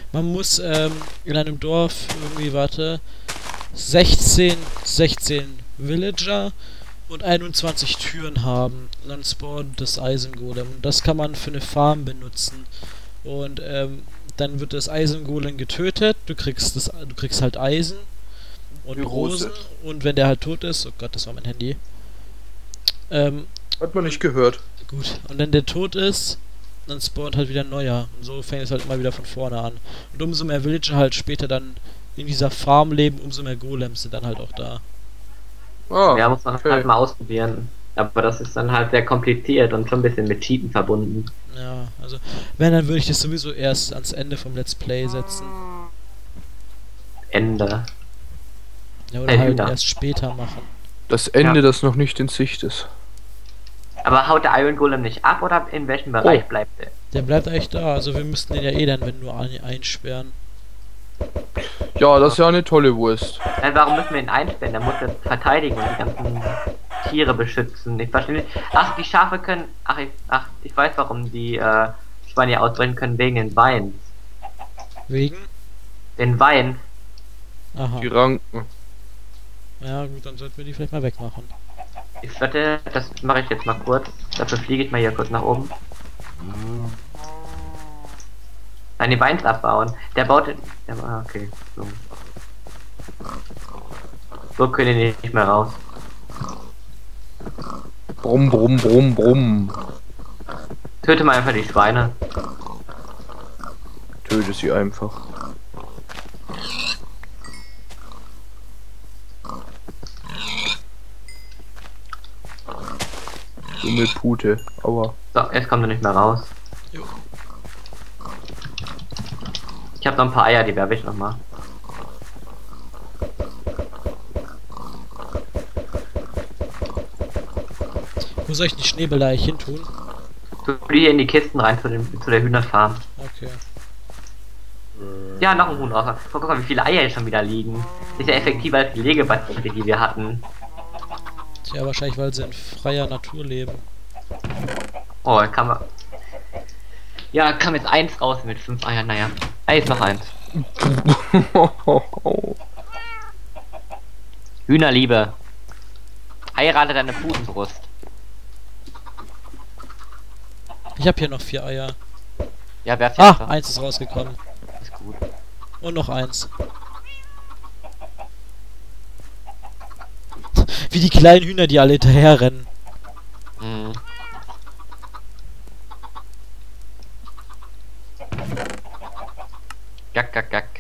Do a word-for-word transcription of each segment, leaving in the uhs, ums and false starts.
Man muss ähm, in einem Dorf irgendwie, warte, sechzehn, sechzehn Villager und einundzwanzig Türen haben. Und dann spawnt das Eisengolem. Und das kann man für eine Farm benutzen. Und ähm, dann wird das Eisengolem getötet. Du kriegst das, du kriegst halt Eisen und Die Rose. Rosen. Und wenn der halt tot ist, oh Gott, das war mein Handy. Ähm, Hat man nicht gehört. gut. Und wenn der tot ist, dann spawnt halt wieder ein neuer. Und so fängt es halt immer wieder von vorne an. Und umso mehr Villager halt später dann in dieser Farm leben, umso mehr Golems sind dann halt auch da. Ah, Ja, muss man okay. halt mal ausprobieren. Aber das ist dann halt sehr kompliziert und schon ein bisschen mit Cheaten verbunden. Ja, also, wenn, dann würde ich das sowieso erst ans Ende vom Let's Play setzen. Ende. Ja, oder Hey, halt Hühner. erst später machen. Das Ende, Ja. das noch nicht in Sicht ist. Aber haut der Iron Golem nicht ab oder in welchem Bereich Oh. bleibt der? Der bleibt eigentlich da, also wir müssten den ja eh dann, wenn nur ein einsperren. Ja, das ist ja eine tolle Wurst. Nein, warum müssen wir ihn einsperren? Der muss jetzt verteidigen und die ganzen Tiere beschützen. Ich verstehe nicht. Ach, die Schafe können. Ach, ich, ach, ich weiß, warum die äh, Schweine hier ausbrechen können, wegen den Weins. Wegen? Den Wein. Aha. Die Ranken. Ja gut, dann sollten wir die vielleicht mal wegmachen. Ich wette, das mache ich jetzt mal kurz. Dafür fliege ich mal hier kurz nach oben. Nein, die Weins abbauen. Der baut den. Der, ah, okay. So. So können die nicht mehr raus. Brumm, brumm, brumm, brumm. Töte mal einfach die Schweine. Töte sie einfach. Dumme Pute. Aua. So, jetzt kommt er nicht mehr raus. Jo. Ich habe noch ein paar Eier, die werfe ich noch mal. Wo soll ich die Schneebälle eigentlich hin tun? Tu die hier in die Kisten rein zu, dem, zu der Hühnerfarm. Okay. Ja, noch ein Huhn raus. Guck mal, wie viele Eier hier schon wieder liegen. Ist ja effektiver als die Legebatterie, die wir hatten. Tja, wahrscheinlich, weil sie in freier Natur leben. Oh, kann man. Ja, kam jetzt eins raus mit fünf Eiern. Naja, ah, jetzt noch eins. Hühnerliebe. Heirate deine Putenbrust. Ich habe hier noch vier Eier. Ja, wer Ah, fährt eins ist rausgekommen. Ist gut. Und noch eins. Wie die kleinen Hühner, die alle hinterher rennen. Mhm. Gack, gack, gack.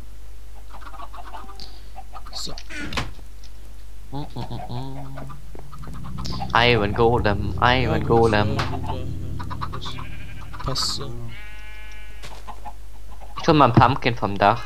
So. Mm, mm, mm, mm. Iron Golem, Iron Ja, Golem. gut, ja, ja, das passt so. Ich tu mal ein Pumpkin vom Dach.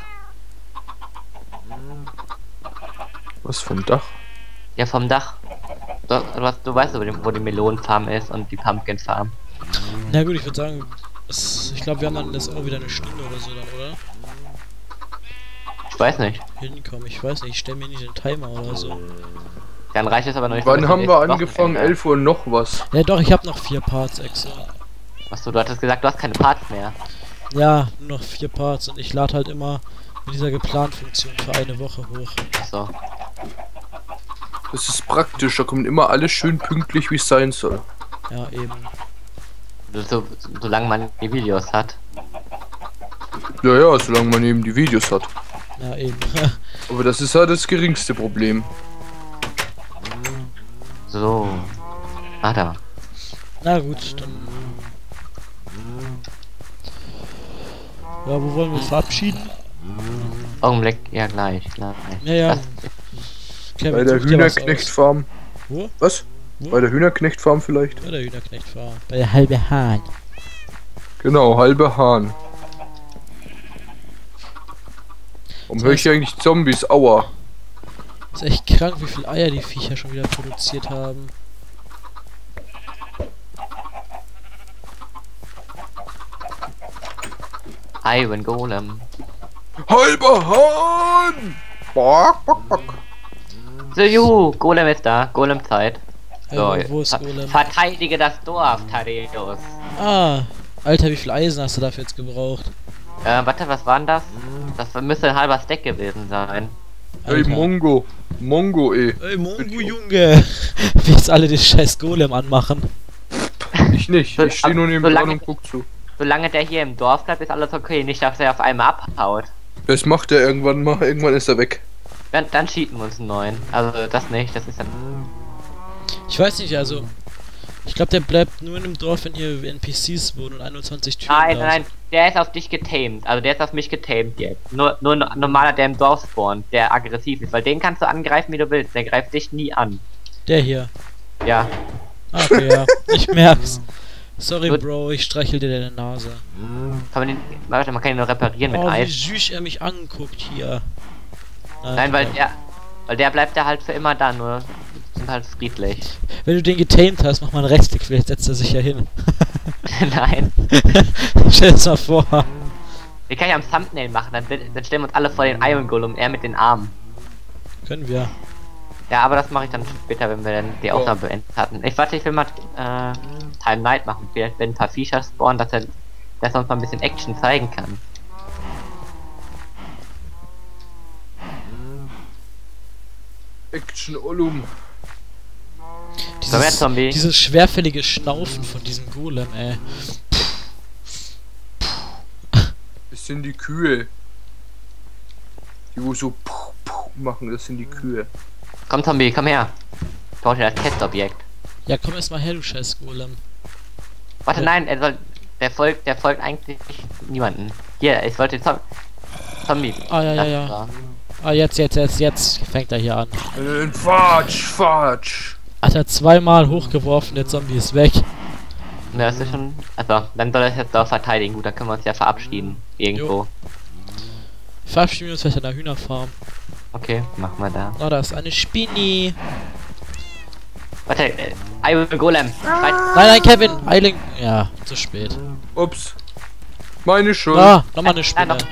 Was vom Dach? Ja, vom Dach. Du, du, hast- du weißt, wo die, wo die Melonenfarm ist und die Pumpkin Farm. Na gut, ich würde sagen, das, ich glaube, wir haben dann das auch wieder eine Stunde oder so dann, oder? Ich weiß nicht. Hinkommen, ich weiß nicht, ich stelle mir nicht den Timer oder so. Dann reicht es aber noch nicht. Wann bis haben zum wir nächsten angefangen? Wochenende. elf Uhr noch was. Ja doch, ich habe noch vier Parts extra. Achso, du hattest gesagt, du hast keine Parts mehr. Ja, nur noch vier Parts und ich lade halt immer mit dieser Geplant-Funktion für eine Woche hoch. Achso. Das ist praktisch, da kommt immer alles schön pünktlich, wie es sein soll. Ja, eben. So, so, solange man die Videos hat. Ja, ja, solange man eben die Videos hat. Ja, eben. Aber das ist halt das geringste Problem. So. Ah, da. Na gut, dann... Ja, wo wollen wir uns verabschieden? Augenblick, ja gleich, gleich. Ja, ja. Das, Kevin, Bei der such dir was aus. Hühnerknechtfarm. Wo? Was? Wo? Bei der Hühnerknechtfarm vielleicht? Bei der Hühnerknechtfarm. Bei der halbe Hahn. Genau, halbe Hahn. Warum höre ich hier eigentlich Zombies? Aua. Ist echt krank, wie viel Eier die Viecher schon wieder produziert haben. Iron Golem. Halber Hahn! Bock, bock, bock. So, juhu, Golem ist da. Golem-Zeit. So, Äh, wo ist ver- Golem? verteidige das Dorf, Thaddeus. Ah, Alter, wie viel Eisen hast du dafür jetzt gebraucht? Äh, warte, was war denn das? Das müsste ein halber Stack gewesen sein. Ey, Alter. Mongo. Mongo, ey. Ey, Mongo, Junge! Wie jetzt alle den scheiß Golem anmachen. Ich nicht. Ich stehe nur neben So dran lange- und guck zu. Solange der hier im Dorf bleibt, ist alles okay. Nicht, dass er auf einmal abhaut. Das macht er irgendwann mal. Irgendwann ist er weg. Dann, dann cheaten wir uns einen neuen. Also das nicht, das ist dann... Ich weiß nicht, also. Ich glaube, der bleibt nur in dem Dorf, wenn hier N P Cs wohnen und einundzwanzig Türen Nein, da nein, nein, der ist auf dich getamed. Also der ist auf mich getamed jetzt. Nur, nur ein normaler, der im Dorf spawnt, der aggressiv ist. Weil den kannst du angreifen, wie du willst. Der greift dich nie an. sind. Der hier. Ja. Ah, okay, ja. Ich merk's. Sorry, Gut. Bro, ich streichel dir deine Nase. Kann man den... Warte, man kann ihn nur reparieren mit Oh, wie Eis. süß er mich anguckt hier. Nein, weil okay. der... Weil der bleibt da halt für immer da, nur... Sind halt friedlich. Wenn du den getamed hast, mach mal einen Rechtsklick, vielleicht setzt er sich ja hin. Nein. Stell es mal vor. Den kann ich am Thumbnail machen, dann, will- dann stellen wir uns alle vor den Iron Golem, er mit den Armen. Können wir. Ja, aber das mache ich dann später, wenn wir dann die Aufnahme beendet hatten. Ich warte, ich will mal äh, Time Night machen. Vielleicht wenn ein paar Viecher spawnen, dass er, dass er uns mal ein bisschen Action zeigen kann. Action Olum. So, wer Dieses, Zombie? dieses schwerfällige Schnaufen von diesem Golem, ey. Das sind die Kühe. Die wo so puh, puh machen, das sind die Kühe. Komm Zombie, komm her. Ich brauche das Testobjekt. Ja, komm erst mal her, du scheiß Golem. Warte, Ja. nein, er soll. Der folgt, der folgt eigentlich niemanden. Hier, ich wollte Zom Zombie. Ah, ja, ja, Das ja. war- Ah, jetzt, jetzt, jetzt, jetzt fängt er hier an. Äh, Fatsch, Fatsch. Hat er zweimal hochgeworfen, der Zombie ist weg. Ja, das ist schon. Also, dann soll er es jetzt auch verteidigen. Gut, dann können wir uns ja verabschieden. Irgendwo. Verabschieden wir uns vielleicht an der Hühnerfarm. Okay, machen wir da. Oh, da ist eine Spinni. Warte, äh, Iron Golem. Schreit. Nein, nein, Kevin, Eiling. Ja, zu spät. Ups. Meine Schuld. Ah, nochmal eine Ah, Spinne. noch.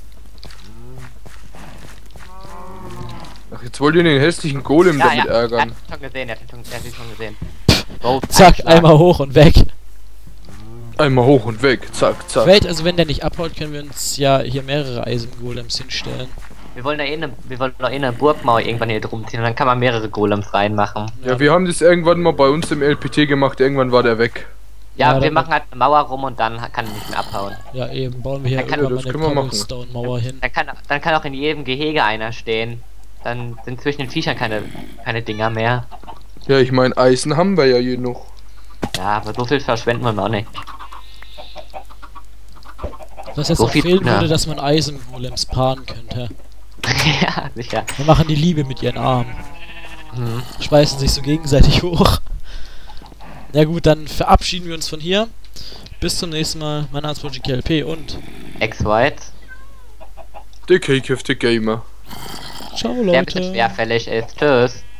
Ach, jetzt wollt ihr den hässlichen Golem Ja, damit ja, er hat ärgern. ihn schon gesehen, er hat ihn schon, er hat ihn schon gesehen. Oh, Zack, Einschlag. einmal hoch und weg. Einmal hoch und weg. Zack, zack. Vielleicht, also wenn der nicht abhaut, können wir uns ja hier mehrere Eisengolems hinstellen. Wir wollen da eh eine, wir wollen da eh eine Burgmauer irgendwann hier drum ziehen und dann kann man mehrere Golems reinmachen. Ja, wir haben das irgendwann mal bei uns im L P T gemacht. Irgendwann war der weg. Ja, Ja, wir dann- machen halt eine Mauer rum und dann kann er nicht mehr abhauen. Ja, eben, bauen wir hier Dann kann- irgendwann das mal eine können wir machen. Cobblestone-Mauer hin. Dann kann, dann kann auch in jedem Gehege einer stehen. Dann sind zwischen den Viechern keine, keine Dinger mehr. Ja, ich meine, Eisen haben wir ja hier noch. Ja, aber so viel verschwenden wir noch nicht. Was jetzt So noch viel- fehlen ja. würde, dass man Eisengolems paaren könnte. Ja, sicher. Dann machen die Liebe mit ihren Armen. Mhm. Schmeißen sich so gegenseitig hoch. Na gut, dann verabschieden wir uns von hier. Bis zum nächsten Mal. Mein Name ist Project K L P und Ex-White, Der Cake of the Gamer. ciao der ein bisschen Leute. schwerfällig ist. Tschüss.